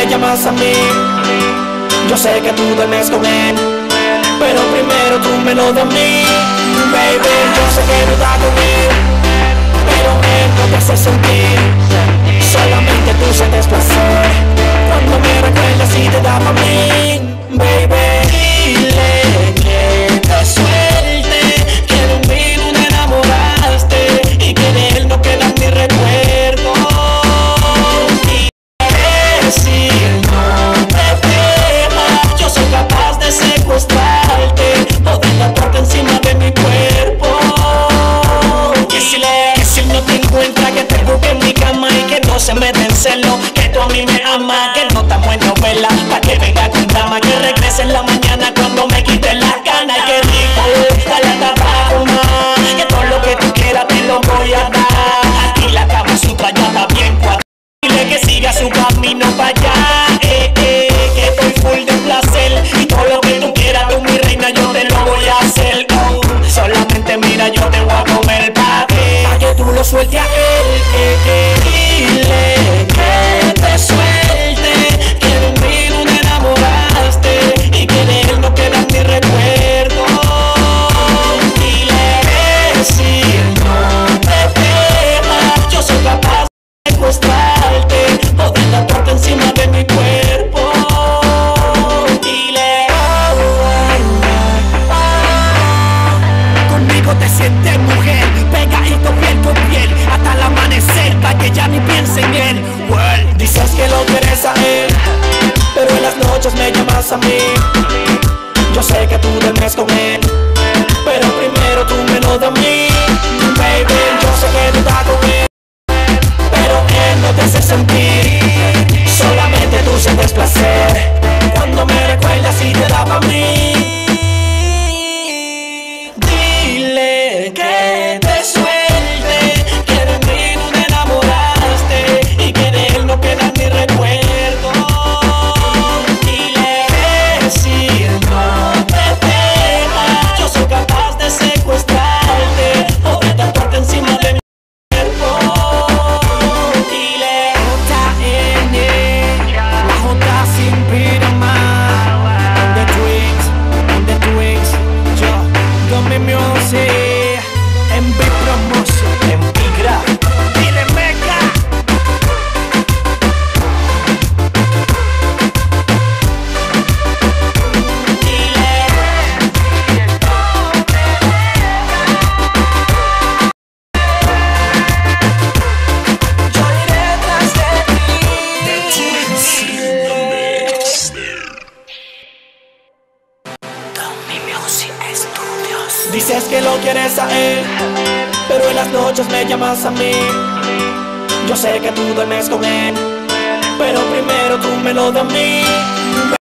llamas a mí. Yo sé que tú duermes con él, pero primero tú me lo das a mí. Baby, yo sé que no das con él, pero él no te hace sentir. Solamente tú sientes placer cuando me recuerdas y te da pa' mí. Baby, dile que te suelte, que de un virus te enamoraste y que de él no quedan ni recuerdos. Y si él no te deja, yo soy capaz de secuestrarte, poder tatuarte encima de mi cuerpo. Que si él no te encuentra, que te busque en mi cama y que no se mete en celo, que tú a mí me amas, que no estamos en novela, pa' que venga con drama, que regrese en la mañana cuando me quite las ganas. Y que rico, dale hasta abajo más, que todo lo que tú quieras te lo voy a dar. Aquí la Kama Sutra ya está bien cuadrada. Dile que siga su camino para allá, que estoy full de placer. Y todo lo que tú quieras, tú mi reina, yo te lo voy a hacer. Oh, solamente mira, yo te voy a comer pa' que tú lo sueltes a él. Dile que te suelte, que de un virus te enamoraste y que de él no quedan ni recuerdos. Dile que si él no te deja, yo soy capaz de secuestrarte, poder tatuarte encima de mi cuerpo. Dile conmigo te sientes mujer, pegadito piel con piel hasta el amanecer, pa' que ya ni piense en él. Well, dices que lo quieres a él, pero en las noches me llamas a mí. Yo sé que tú duermes con él, pero primero tú me lo das a mí. Baby, yo sé que tú estás con él, pero él no te hace sentir. Solamente tú sientes placer cuando me recuerdas y te da pa' mí. Dile que te suelte, que de mí no te enamoraste y que de él no quedan ni recuerdos. Dile que si él no te deja, yo soy capaz de secuestrarte, poder tatuarte encima de mi cuerpo. Dile J.N., la J sin pirama, on the twins, yo, Gummy Music, en Big Promotion, en Bigra, dile Mega. Yo iré tras de ti. Gummy Music Studios. Dices que lo quieres a él, pero en las noches me llamas a mí. Yo sé que tú duermes con él, pero primero tú me lo das a mí.